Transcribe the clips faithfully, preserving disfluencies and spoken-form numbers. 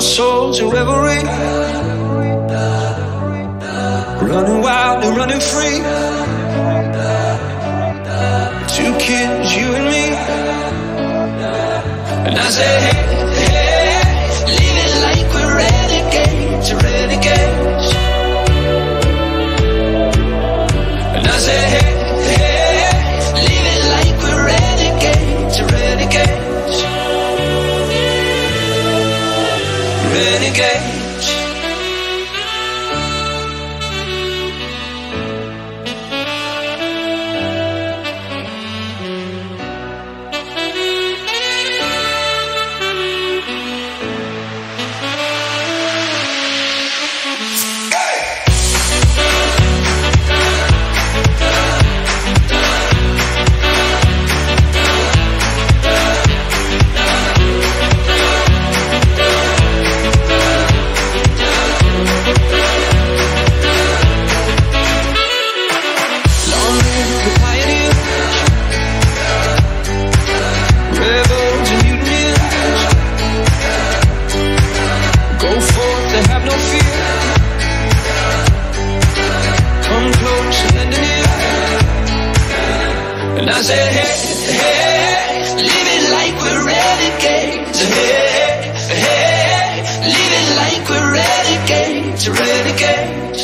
our souls a revelry, running wild and running free. Two kids, you and me. And I say, hey, hey, live it like we're renegades, renegades. And I say, hey, hey, live it like we're renegades, renegades. Renegades. And I say, hey, hey, live it like we're renegades. Hey, hey, live it like we're renegades, renegades,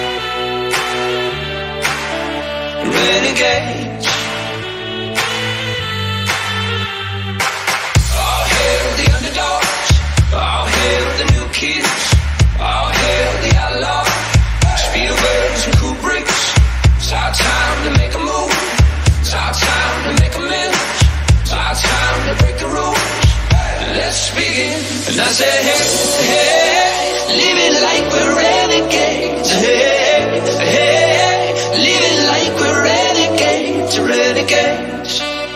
renegades. All hail the underdogs, all hail the new kids, all hail the outlaws, speedways and cool bricks. It's our time to make a move. It's our time to make amends. It's our time to break the rules. Let's begin. And I say, hey, hey, live it like we're renegades. Hey, hey, live it like we're renegades, renegades,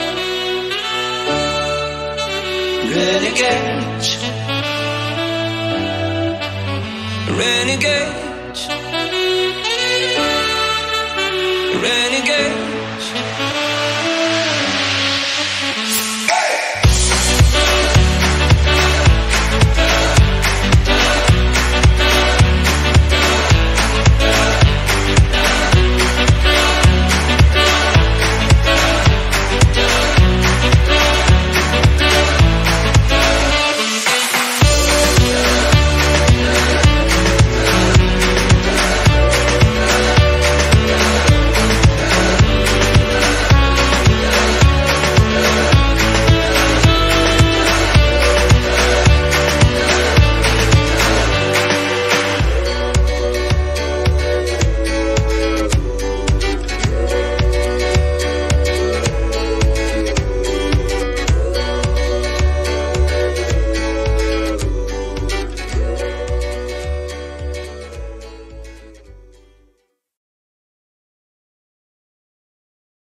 renegades, renegades, renegades.